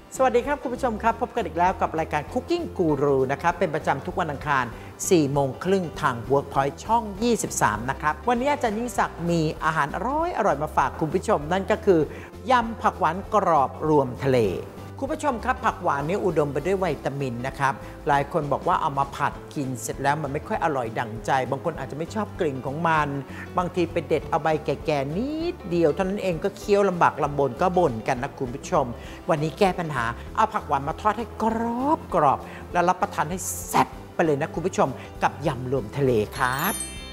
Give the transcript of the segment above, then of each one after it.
สวัสดีครับคุณผู้ชมครับพบกันอีกแล้วกับรายการ Cooking Guru นะครับเป็นประจำทุกวันอังคาร 4 โมงครึ่งทาง Workpoint ช่อง 23 นะครับวันนี้อาจารย์ยิ่งศักดิ์มีอาหารอร่อยมาฝากคุณผู้ชมนั่นก็คือยำผักหวานกรอบรวมทะเลคุณผู้ชมครับผักหวานนี้อุดมไปด้วยวิตามินนะครับหลายคนบอกว่าเอามาผัดกินเสร็จแล้วมันไม่ค่อยอร่อยดั่งใจบางคนอาจจะไม่ชอบกลิ่นของมันบางทีไปเด็ดเอาใบแก่ๆนิดเดียวเท่านั้นเองก็เคี้ยวลำบากลำบนก็บ่นกันนะคุณผู้ชมวันนี้แก้ปัญหาเอาผักหวานมาทอดให้กรอบแล้วรับประทานให้แซ่บไปเลยนะคุณผู้ชมกับยำรวมทะเลครับ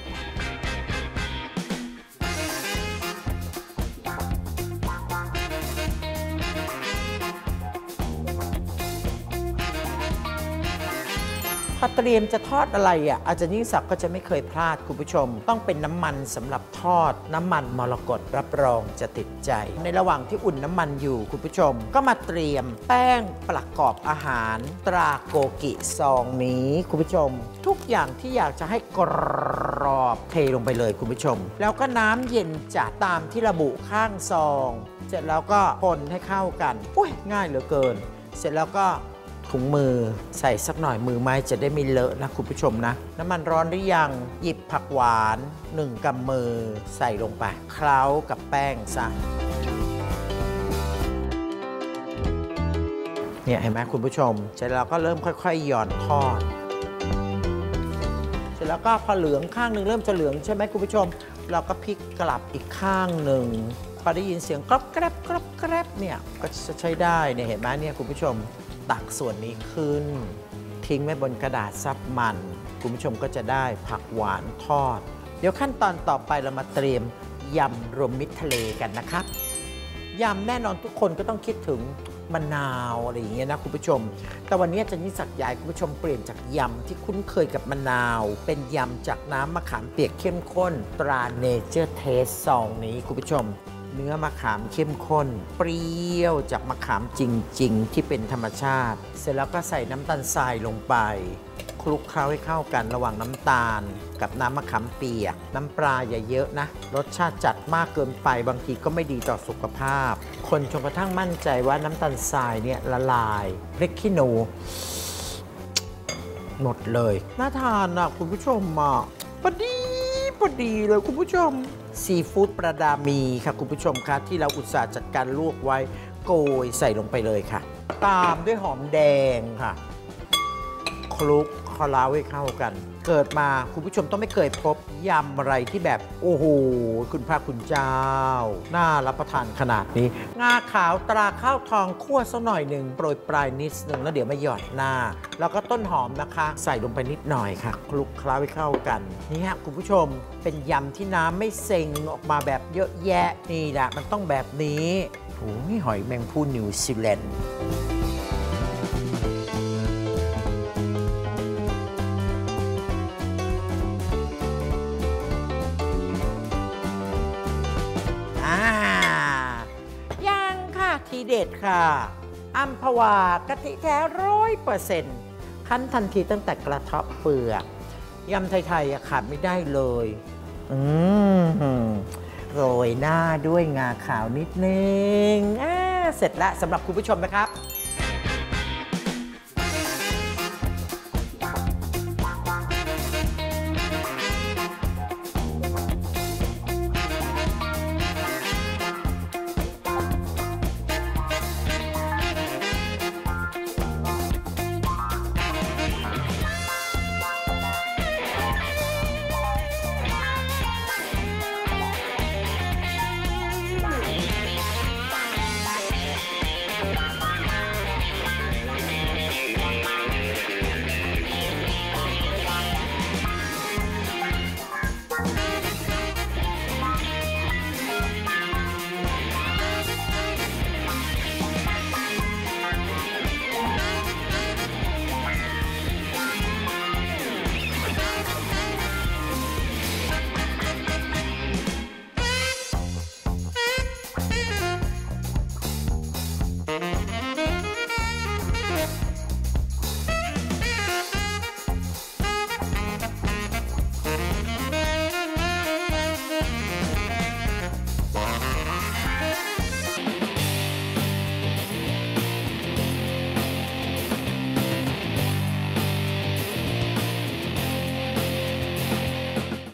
พอเตรียมจะทอดอะไรอาจารย์ยิ่งศักดิ์ก็จะไม่เคยพลาดคุณผู้ชมต้องเป็นน้ำมันสำหรับทอดน้ำมันมรกตรับรองจะติดใจในระหว่างที่อุ่นน้ำมันอยู่คุณผู้ชมก็มาเตรียมแป้งประกอบอาหารตราโกกิซองนี้คุณผู้ชมทุกอย่างที่อยากจะให้กรอบเทลงไปเลยคุณผู้ชมแล้วก็น้ำเย็นจัดตามที่ระบุข้างซองเสร็จแล้วก็คนให้เข้ากันง่ายเหลือเกินเสร็จแล้วก็ถุงมือใส่สักหน่อยมือไม้จะได้ไม่เลอะนะคุณผู้ชมนะน้ำมันร้อนหรือยังหยิบผักหวาน1 กำมือใส่ลงไปเคล้ากับแป้งซะเนี่ยเห็นไหมคุณผู้ชมเสร็จแล้วก็เริ่มค่อยๆหย่อนทอดเสร็จแล้วก็พอเหลืองข้างหนึ่งเริ่มจะเหลืองใช่ไหมคุณผู้ชมเราก็พลิกกลับอีกข้างหนึ่งพอได้ยินเสียงกรอบแกรบเนี่ยก็จะใช้ได้เนี่ยเห็นไหมเนี่ยคุณผู้ชมตักส่วนนี้ขึ้นทิ้งไว้บนกระดาษซับมันคุณผู้ชมก็จะได้ผักหวานทอดเดี๋ยวขั้นตอนต่อไปเรามาเตรียมยำรวมมิตรทะเลกันนะครับยำแน่นอนทุกคนก็ต้องคิดถึงมะนาวอะไรอย่างเงี้ยนะคุณผู้ชมแต่วันนี้อาจารย์ยิ่งศักดิ์อยากให้คุณผู้ชมเปลี่ยนจากยำที่คุ้นเคยกับมะนาวเป็นยำจากน้ำมะขามเปียกเข้มข้นตราเนเจอร์เทสซองนี้คุณผู้ชมเนื้อมะขามเข้มข้นเปรี้ยวจากมะขามจริงๆที่เป็นธรรมชาติเสร็จแล้วก็ใส่น้ำตาลทรายลงไปคลุกเคล้าให้เข้ากันระหว่างน้ำตาลกับน้ำมะขามเปียกน้ำปลาอย่าเยอะนะรสชาติจัดมากเกินไปบางทีก็ไม่ดีต่อสุขภาพคนจนกระทั่งมั่นใจว่าน้ำตาลทรายเนี่ยละลายพริกขี้หนูหมดเลยน่าทานอ่ะคุณผู้ชมพอดีเลยคุณผู้ชมซีฟู้ดประดามีค่ะคุณผู้ชมคะที่เราอุตส่าห์จัดการลวกไว้โกยใส่ลงไปเลยค่ะตามด้วยหอมแดงค่ะคลุกเคล้าให้เข้ากันเกิดมาคุณผู้ชมต้องไม่เคยพบยำอะไรที่แบบโอ้โหคุณพระคุณเจ้าน่ารับประทานขนาดนี้งาขาวตราข้าวทองคั่วสักหน่อยหนึ่งโปรยปลายนิดนึงแล้วเดี๋ยวมาหยอดหน้าแล้วก็ต้นหอมนะคะใส่ลงไปนิดหน่อยค่ะคลุกเคล้าให้เข้ากันนี่ฮะคุณผู้ชมเป็นยำที่น้ำไม่เซ็งออกมาแบบเยอะแยะนี่แหละมันต้องแบบนี้โอ้ยหอยแมงภู่นิวซีแลนด์ยังค่ะทีเด็ดค่ะอัมพวากะทิแท้100%คั้นทันทีตั้งแต่กระเทาะเปลือกยำไทยๆขาดไม่ได้เลยโรยหน้าด้วยงาขาวนิดนึงเสร็จแล้วสำหรับคุณผู้ชมนะครับ